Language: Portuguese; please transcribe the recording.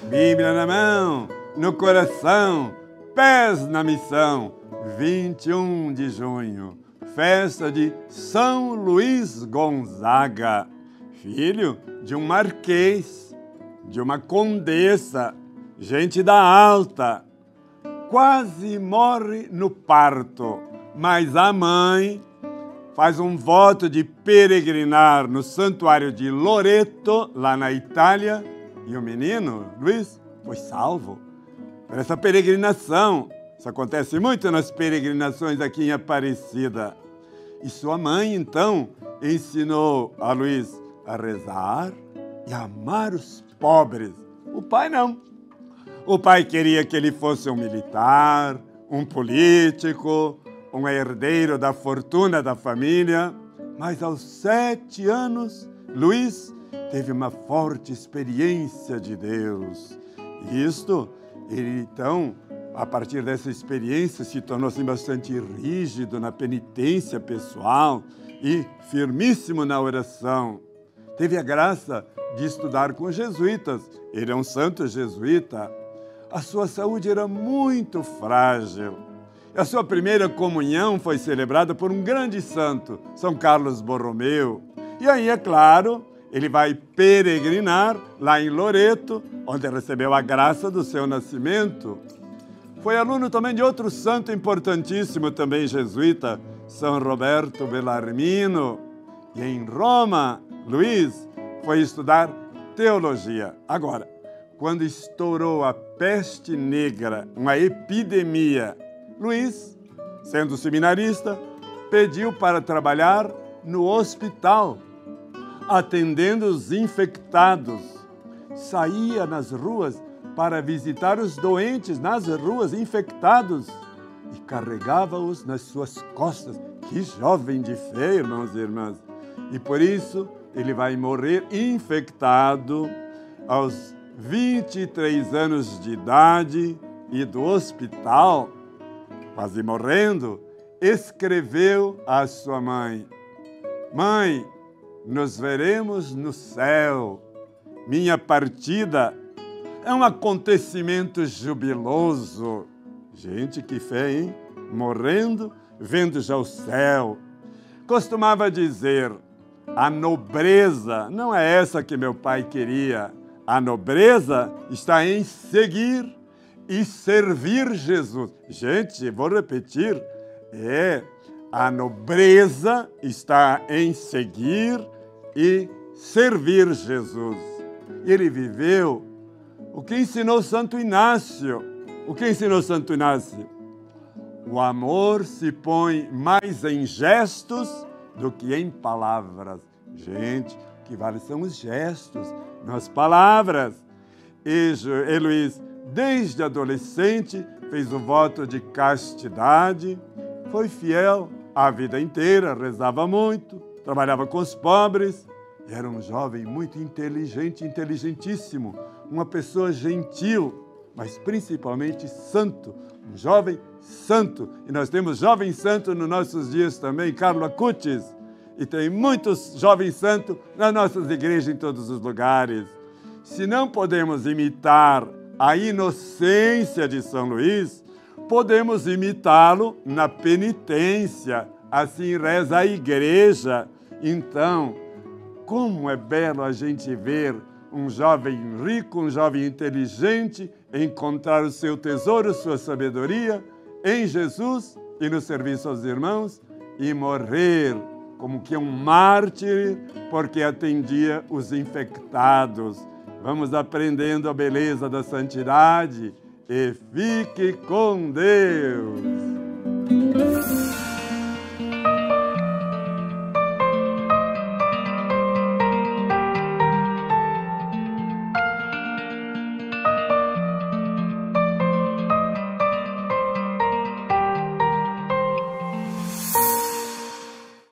Bíblia na mão, no coração, pés na missão. 21 de junho, festa de São Luís Gonzaga, filho de um marquês, de uma condessa, gente da alta. Quase morre no parto, mas a mãe faz um voto de peregrinar no santuário de Loreto, lá na Itália, e o menino, Luís, foi salvo por essa peregrinação. Isso acontece muito nas peregrinações aqui em Aparecida. E sua mãe, então, ensinou a Luís a rezar e a amar os pobres. O pai não. O pai queria que ele fosse um militar, um político, um herdeiro da fortuna da família. Mas aos 7 anos, Luís teve uma forte experiência de Deus. Isto, ele então, a partir dessa experiência, se tornou assim, bastante rígido na penitência pessoal e firmíssimo na oração. Teve a graça de estudar com jesuítas. Ele é um santo jesuíta. A sua saúde era muito frágil. A sua primeira comunhão foi celebrada por um grande santo, São Carlos Borromeu. E aí, é claro, ele vai peregrinar lá em Loreto, onde recebeu a graça do seu nascimento. Foi aluno também de outro santo importantíssimo, também jesuíta, São Roberto Bellarmino. E em Roma, Luís foi estudar teologia. Agora, quando estourou a peste negra, uma epidemia, Luís, sendo seminarista, pediu para trabalhar no hospital, atendendo os infectados. Saía nas ruas para visitar os doentes nas ruas infectados e carregava-os nas suas costas. Que jovem de fé, irmãos e irmãs! E por isso ele vai morrer infectado aos 23 anos de idade e do hospital, quase morrendo, escreveu à sua mãe: Mãe, nos veremos no céu. Minha partida é um acontecimento jubiloso. Gente, que fé, hein? Morrendo, vendo já o céu. Costumava dizer, a nobreza não é essa que meu pai queria. A nobreza está em seguir e servir Jesus. Gente, vou repetir, a nobreza está em seguir e servir Jesus. Ele viveu o que ensinou Santo Inácio. O que ensinou Santo Inácio? O amor se põe mais em gestos do que em palavras. Gente, que vale são os gestos, não as palavras. E Luís, desde adolescente, fez o voto de castidade, foi fiel a vida inteira, rezava muito, trabalhava com os pobres, era um jovem muito inteligente, inteligentíssimo, uma pessoa gentil, mas principalmente santo, um jovem santo. E nós temos jovem santo nos nossos dias também, Carlo Acutis, e tem muitos jovens santos nas nossas igrejas em todos os lugares. Se não podemos imitar a inocência de São Luís, podemos imitá-lo na penitência. Assim reza a igreja. Então, como é belo a gente ver um jovem rico, um jovem inteligente, encontrar o seu tesouro, sua sabedoria em Jesus e no serviço aos irmãos e morrer como que um mártir, porque atendia os infectados. Vamos aprendendo a beleza da santidade e fique com Deus!